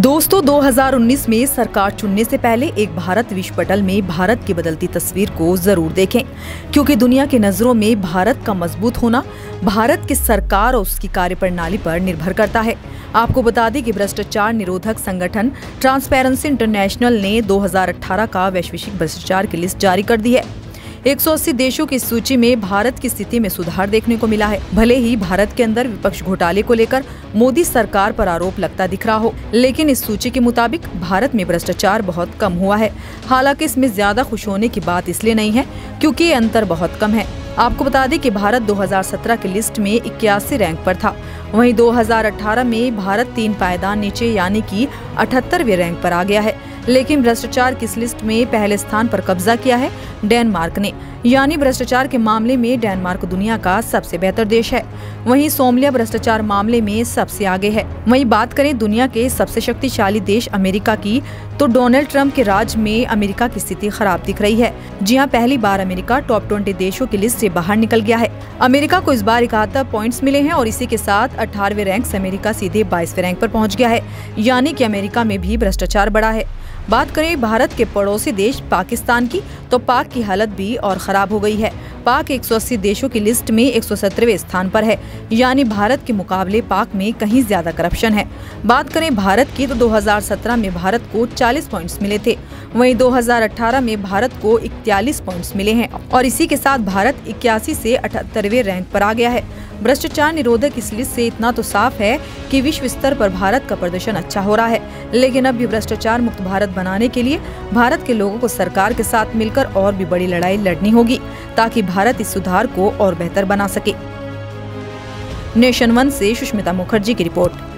दोस्तों 2019 में सरकार चुनने से पहले एक भारत विश्व पटल में भारत की बदलती तस्वीर को जरूर देखें, क्योंकि दुनिया की नजरों में भारत का मजबूत होना भारत की सरकार और उसकी कार्यप्रणाली पर निर्भर करता है। आपको बता दें कि भ्रष्टाचार निरोधक संगठन ट्रांसपेरेंसी इंटरनेशनल ने 2018 का वैश्विक भ्रष्टाचार की लिस्ट जारी कर दी है। 180 देशों की सूची में भारत की स्थिति में सुधार देखने को मिला है। भले ही भारत के अंदर विपक्ष घोटाले को लेकर मोदी सरकार पर आरोप लगता दिख रहा हो, लेकिन इस सूची के मुताबिक भारत में भ्रष्टाचार बहुत कम हुआ है। हालांकि इसमें ज्यादा खुश होने की बात इसलिए नहीं है क्योंकि ये अंतर बहुत कम है। आपको बता दें कि भारत 2017 की लिस्ट में 81 रैंक पर था, वहीं 2018 में भारत 3 पायदान नीचे यानी कि 78वें रैंक पर आ गया है। लेकिन भ्रष्टाचार की इस लिस्ट में पहले स्थान पर कब्जा किया है डेनमार्क ने, यानी भ्रष्टाचार के मामले में डेनमार्क दुनिया का सबसे बेहतर देश है। वहीं सोमालिया भ्रष्टाचार मामले में सबसे आगे है। वहीं बात करें दुनिया के सबसे शक्तिशाली देश अमेरिका की, तो डोनाल्ड ट्रंप के राज में अमेरिका की स्थिति खराब दिख रही है। जी हां, पहली बार अमेरिका टॉप 20 देशों की लिस्ट से बाहर निकल गया है। अमेरिका को इस बार 71 पॉइंट्स मिले हैं और इसी के साथ 18वें रैंक से अमेरिका सीधे 22वें रैंक पर पहुंच गया है, यानी कि अमेरिका में भी भ्रष्टाचार बढ़ा है। बात करें भारत के पड़ोसी देश पाकिस्तान की, तो पाक की हालत भी और खराब हो गई है। पाक 180 देशों की लिस्ट में 117वें स्थान पर है, यानी भारत के मुकाबले पाक में कहीं ज्यादा करप्शन है। बात करें भारत की, तो 2017 में भारत को 40 पॉइंट्स मिले थे, वहीं 2018 में भारत को 41 पॉइंट्स मिले हैं और इसी के साथ भारत 81 से 78वें रैंक पर आ गया है। भ्रष्टाचार निरोधक इस लिस्ट से इतना तो साफ है कि विश्व स्तर पर भारत का प्रदर्शन अच्छा हो रहा है, लेकिन अब भी भ्रष्टाचार मुक्त भारत बनाने के लिए भारत के लोगों को सरकार के साथ मिलकर और भी बड़ी लड़ाई लड़नी होगी, ताकि भारत इस सुधार को और बेहतर बना सके। नेशन 1 से सुष्मिता मुखर्जी की रिपोर्ट।